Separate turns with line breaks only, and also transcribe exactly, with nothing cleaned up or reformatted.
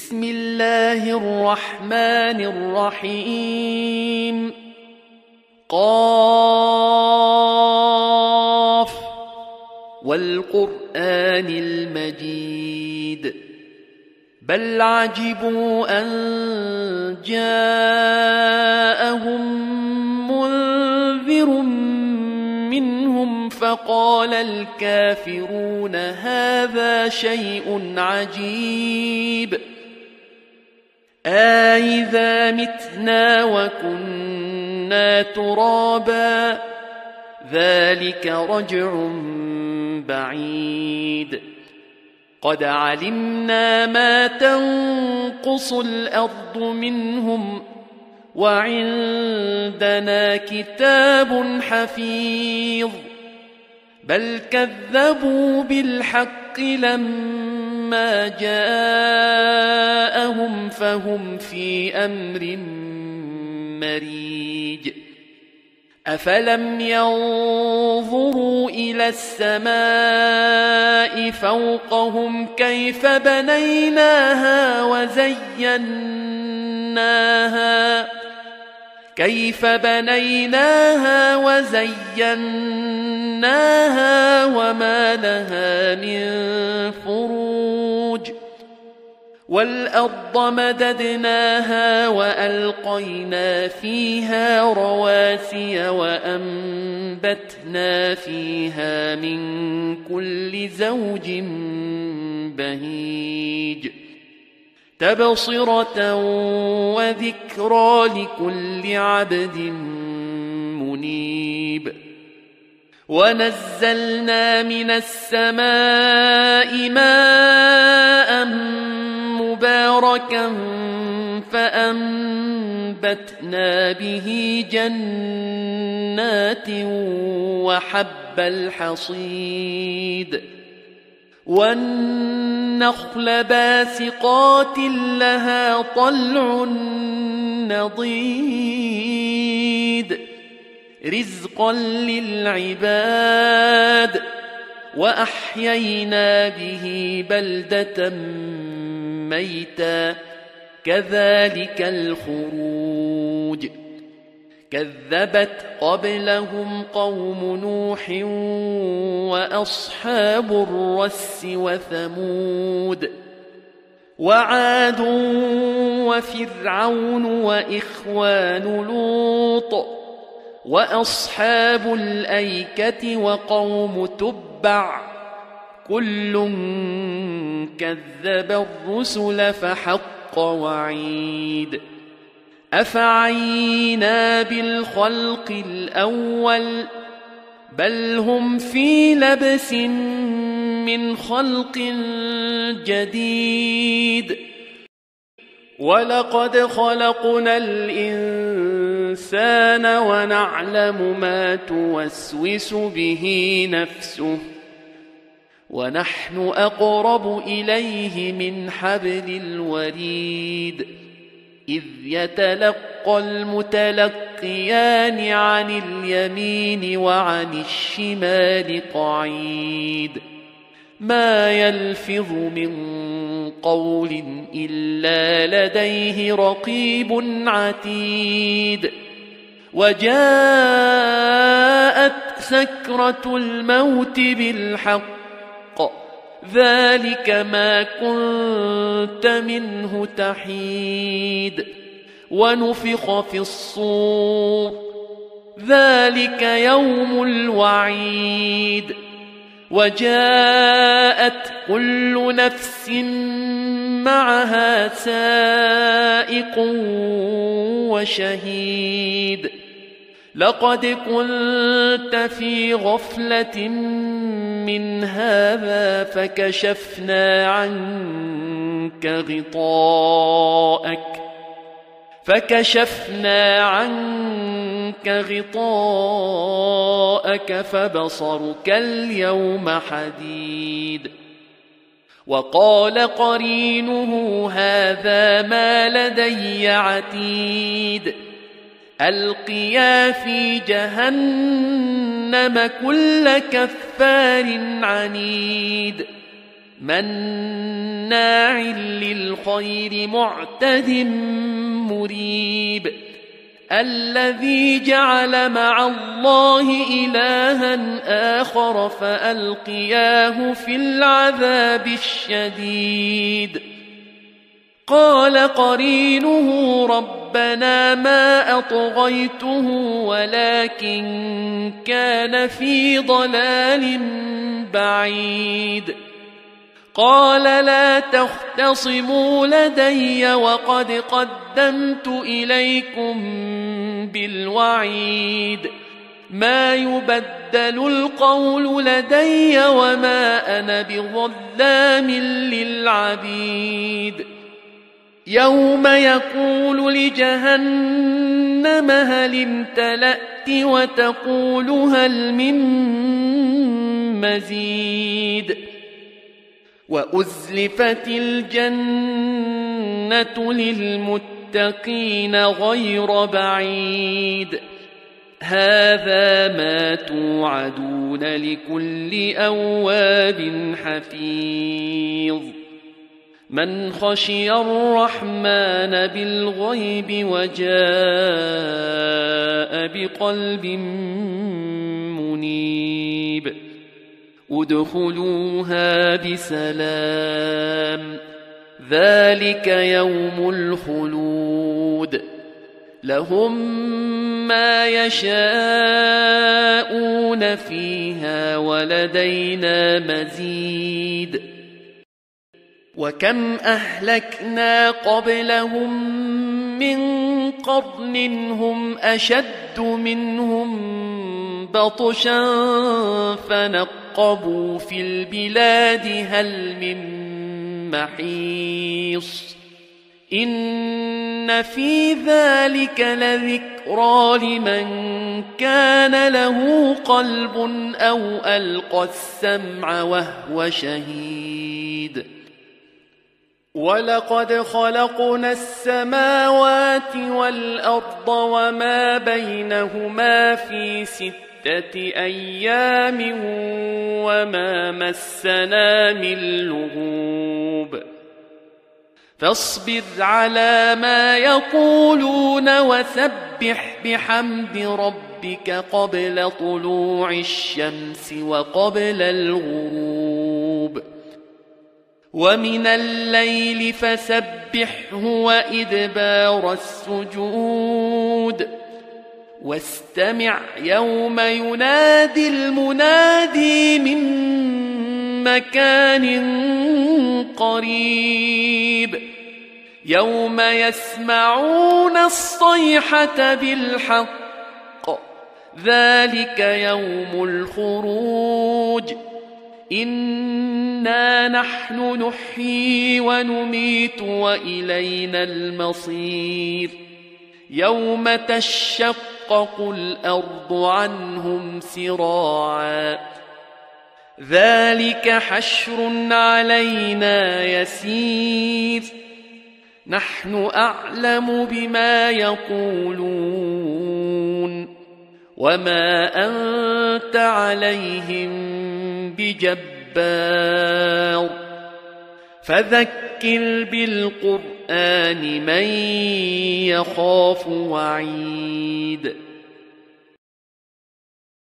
بسم الله الرحمن الرحيم. قاف والقرآن المجيد. بل عجبوا أن جاءهم منذر منهم فقال الكافرون هذا شيء عجيب أإذا متنا وكنا ترابا ذلك رجع بعيد. قد علمنا ما تنقص الأرض منهم وعندنا كتاب حفيظ. بل كذبوا بالحق لما جاءهم فهم في أمر مريج. أفلم ينظروا إلى السماء فوقهم كيف بنيناها وزيناها كيف بنيناها وزيناها وما لها من فروج. والأرض مددناها وألقينا فيها رواسي وأنبتنا فيها من كل زوج بهيج تبصرة وذكرى لكل عبد منيب. ونزلنا من السماء ماء مباركا فأنبتنا به جنات وحب الحصيد والنخل باسقات لها طلع نضيد رزقا للعباد. وأحيينا به بلدة ميتا كذلك الخروج. كذبت قبلهم قوم نوح وأصحاب الرس وثمود وعاد وفرعون وإخوان لوط وأصحاب الأيكة وقوم تبع كل كذب الرسل فحق وعيد. أفعينا بالخلق الأول بل هم في لبس من خلق جديد. ولقد خلقنا الإنسان ونعلم ما توسوس به نفسه ونحن أقرب إليه من حبل الوريد. إذ يتلقى المتلقيان عن اليمين وعن الشمال قعيد. ما يلفظ من قول إلا لديه رقيب عتيد. وجاءت سكرة الموت بالحق ذلك ما كنت منه تحيد. ونفخ في الصور ذلك يوم الوعيد. وجاءت كل نفس معها سائق وشهيد. لقد كنت في غفلة من هذا فكشفنا عنك غطاءك فكشفنا عنك غطاءك فبصرك اليوم حديد. وقال قرينه هذا ما لدي عتيد. ألقيا في جهنم كل كفار عنيد مناع للخير معتد مريب الذي جعل مع الله إلها آخر فألقياه في العذاب الشديد قال قرينه ربنا ما أطغيته ولكن كان في ضلال بعيد قال لا تختصموا لدي وقد قدمت إليكم بالوعيد ما يبدل القول لدي وما أنا بظلام للعبيد يوم يقول لجهنم هل امتلأت وتقول هل من مزيد وأزلفت الجنة للمتقين غير بعيد هذا ما توعدون لكل أواب حفيظ من خشي الرحمن بالغيب وجاء بقلب منيب ادخلوها بسلام ذلك يوم الخلود لهم ما يشاءون فيها ولدينا مزيد وكم أهلكنا قبلهم من قرن هم أشد منهم بطشا فنقبوا في البلاد هل من محيص إن في ذلك لذكرى لمن كان له قلب أو ألقى السمع وهو شهيد ولقد خلقنا السماوات والأرض وما بينهما في ستة أيام وما مسنا من لغوب فاصبر على ما يقولون وسبح بحمد ربك قبل طلوع الشمس وقبل الغروب ومن الليل فسبحه وإدبار السجود واستمع يوم ينادي المنادي من مكان قريب يوم يسمعون الصيحة بالحق ذلك يوم الخروج إنا نحن نحيي ونميت وإلينا المصير يوم تشقق الأرض عنهم سراعا ذلك حشر علينا يسير نحن أعلم بما يقولون وما أنت عليهم بجبار فذكر بالقرآن من يخاف وعيد